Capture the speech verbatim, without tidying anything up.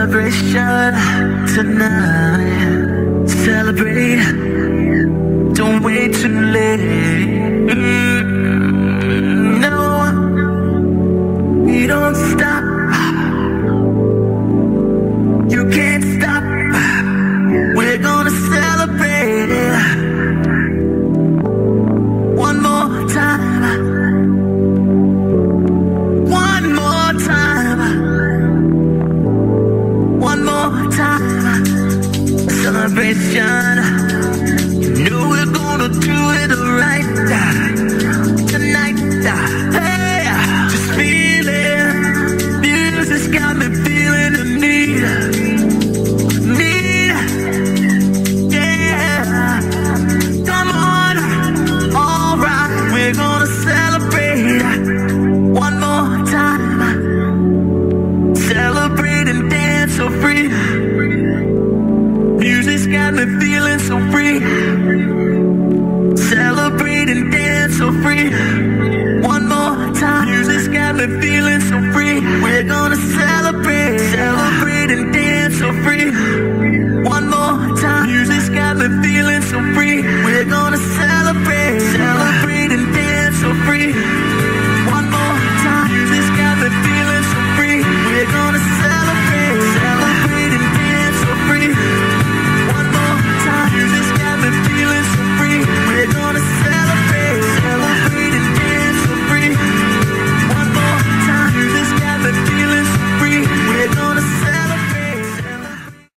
celebration tonight. Celebrate, don't wait too late. Mm, no, we don't stop. You can't stop. We're gonna celebrate one more time. One more time. One more time. Celebration. You know we're gonna do it right tonight. Hey, just feel it. Music's got me feeling the need. Need. Yeah. Come on. All right. We're gonna celebrate one more time. Celebrate and dance so free. Music's got me feeling so free. Celebrate and dance so free. One more time. Music's got me feeling so free. We're gonna